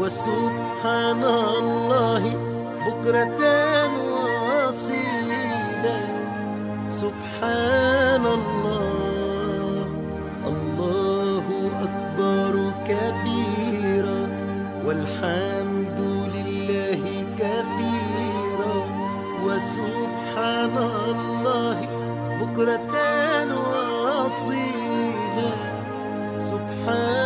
وسبحان الله بكرة وأصيلا. سبحان الله، الله أكبر كبيرا، والحمد لله كثيرا، وسبحان الله بكرة وأصيلا. سبحان